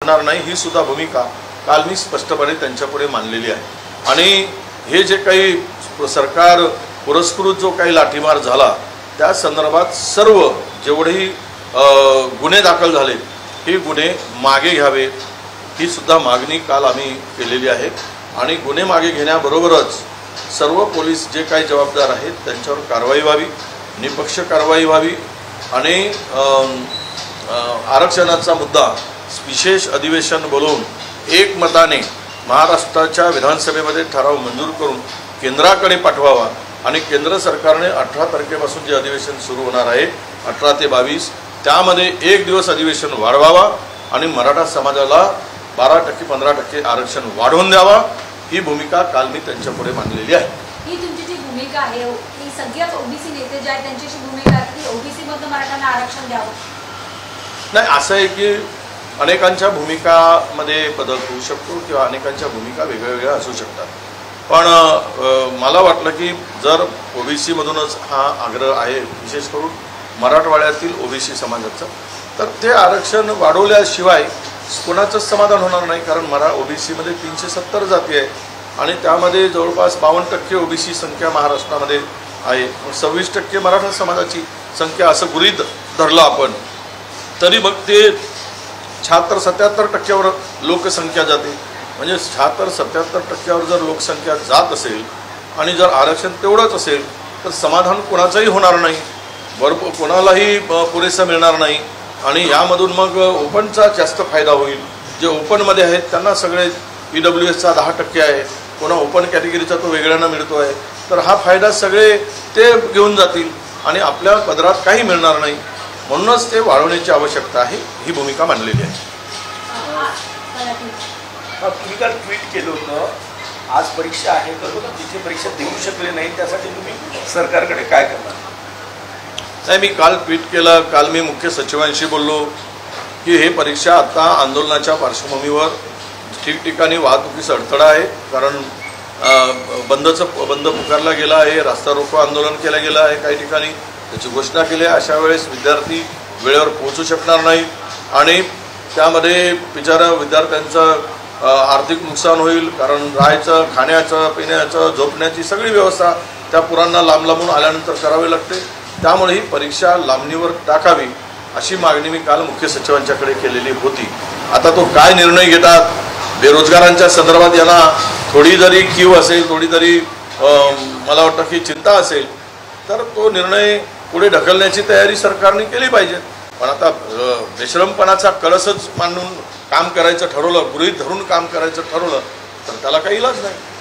होणार नाही ही सुद्धा भूमिका काल मी स्पष्टपणे त्यांच्यापुढे मांडलेली आहे। आणि हे जे काही सरकार पुरस्कृत जो काही लाठीमार झाला त्या संदर्भात सर्व जेवढेही गुन्हे दाखल झाले हे गुन्हे मागे घ्यावे ही सुद्धा मागणी काल आम्ही केलेली आहे। आणि गुन्हे मागे घेण्याबरोबरच सर्व पोलीस जे काही जबाबदार आहेत त्यांच्यावर कारवाई व्हावी, निपक्ष कारवाई व्हावी आणि आरक्षणाचा मुद्दा विशेष अधिवेशन बोलवून एकमताने महाराष्ट्राच्या विधानसभेमध्ये ठराव मंजूर करून केंद्राकडे पाठवावा आणि केंद्र सरकारने 18 तारखेपासून जे अधिवेशन सुरू होणार आहे 18 ते 22 त्यामध्ये एक दिवस अधिवेशन वाढवावा आणि मराठा समाजाला 12% 15% आरक्षण वाढवून द्यावा ही भूमिका काल मी त्यांच्यापुढे मांडलेली आहे। ही तुमची जी भूमिका आहे ही सगळ्याच ओबीसी नेते जे आहेत त्यांची भूमिका आहे की ओबीसी मधून मराठ्यांना आरक्षण द्यावं। नाही, असं आहे की अनेकांच्या भूमिकामध्ये बदल होऊ शकतो किंवा अनेकांच्या भूमिका वेगवेगळ्या असू शकतात, पण मला वाटलं की जर ओबीसी मधूनच हा आग्रह आहे विशेष करून मराठवाड्यातील ओबीसी समाजाचा तर ते आरक्षण वाढवल्याशिवाय कोणाचंच समाधान होणार नाही। कारण ओबीसीमध्ये 370 जाती आहे आणि त्यामध्ये जवळपास 52% ओबीसी संख्या महाराष्ट्रामध्ये आहे, 26% मराठा समाजाची संख्या असं गृहीत धरलं आपण तरी मग ते 76-77% लोकसंख्या जाते। म्हणजे 76-77% जर लोकसंख्या जात असेल आणि जर आरक्षण तेवढंच असेल तर समाधान कोणाचंही होणार नाही, बरोबर कोणालाही पुरेसं मिळणार नाही आणि यामधून मग ओपनचा जास्त फायदा होईल। जे ओपनमध्ये आहेत त्यांना सगळे EWSचा 10% आहे, कोणा ओपन कॅटेगरीचा तो वेगळ्यांना मिळतो आहे, तर हा फायदा सगळे ते घेऊन जातील आणि आपल्या पदरात काही मिळणार नाही। म्हणूनच ते वाढवण्याची आवश्यकता आहे ही भूमिका मांडलेली आहे। तुम्ही काल ट्विट केलं होतं आज परीक्षा आहे तर तिथे परीक्षा देऊ शकले नाही त्यासाठी तुम्ही सरकारकडे काय करणार? नाही, मी काल ट्विट केलं, काल मी मुख्य सचिवांशी बोललो की हे परीक्षा आता आंदोलनाच्या पार्श्वभूमीवर ठिकठिकाणी वाहतुकीचा अडथळा आहे, कारण बंद पुकारला गेला आहे, रास्ता रोको आंदोलन केलं गेलं आहे, काही ठिकाणी त्याची घोषणा केली आहे। अशा वेळेस विद्यार्थी वेळेवर पोहोचू शकणार नाही आणि त्यामध्ये बिचारा विद्यार्थ्यांचं आर्थिक नुकसान होईल, कारण राहायचं, खाण्याचं, पिण्याचं, झोपण्याची सगळी व्यवस्था त्या पुरांना लांबून आल्यानंतर करावी लागते। त्यामुळे ही परीक्षा लांबणीवर टाकावी अशी मागणी मी काल मुख्य सचिवांच्याकडे केलेली होती। आता तो काय निर्णय घेतात, बेरोजगारांच्या संदर्भात यांना थोडी जरी कीव असेल, थोडी जरी मला वाटतं की चिंता असेल तर तो निर्णय पुढे ढकलण्याची तयारी सरकारने केली पाहिजे। पण आता बेशरमपणाचा कळसच मांडून काम करायचं ठरवलं, गृहीत धरून काम करायचं ठरवलं तर त्याला काही इलाज नाही।